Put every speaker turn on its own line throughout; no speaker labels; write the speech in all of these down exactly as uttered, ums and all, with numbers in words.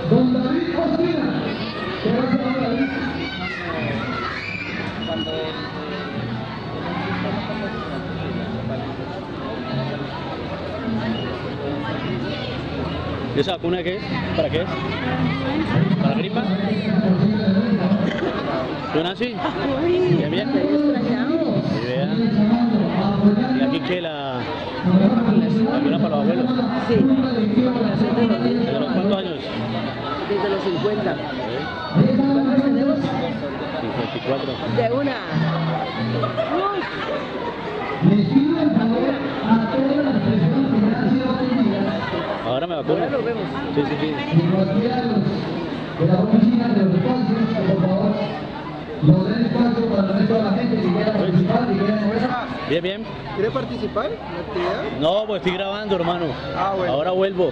Don David Ospina. ¿Qué va a hacer David?
Cuando
¿Y esa vacuna qué es? ¿Para qué es? ¿Para la gripa? ¿Tú, Nancy? ¿Bien, bien? Y vea. ¿Y aquí qué? La vacuna para los abuelos.
Sí,
¿De los cuántos años?
desde los cincuenta.
¿Eh?
¿Cuántos tenemos?
cincuenta y cuatro.
De una.
Les pido el favor a todas las personas que ya han sido atendidas.
Ahora me vacuno.
Ahora nos vemos.
Sí, sí, sí.
Y cualquiera de los de la oficina de los espacios, que por favor nos den espacio para el resto de la gente que quiera participar, que quiera
Bien, bien.
¿Quiere participar en la actividad?
No, pues estoy grabando, hermano.
Ah, bueno.
Ahora vuelvo.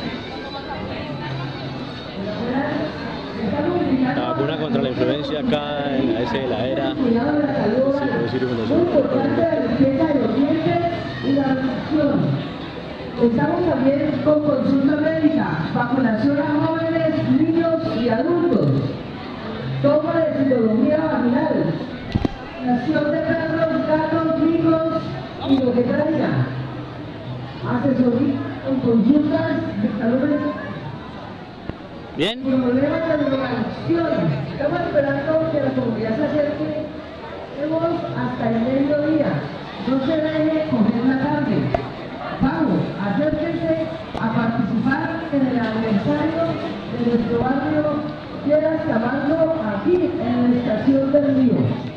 La vacuna contra la influencia acá en la S de la era.
cuidado de la salud,
Sí, sí,
muy importante la limpieza de los dientes y la vacunación. Estamos también con consulta médica, vacunación a jóvenes, niños y adultos, toma de citología vaginal, vacunación de perros, gatos, hijos y lo que traiga, asesoría con consultas de salud.
Bien.
Problemas de drogadicción. Estamos esperando que la comunidad se acerque hasta el mediodía. No se deje coger la tarde. Vamos, acérquense a participar en el aniversario de nuestro barrio Lleras Camargo aquí en la estación del Río.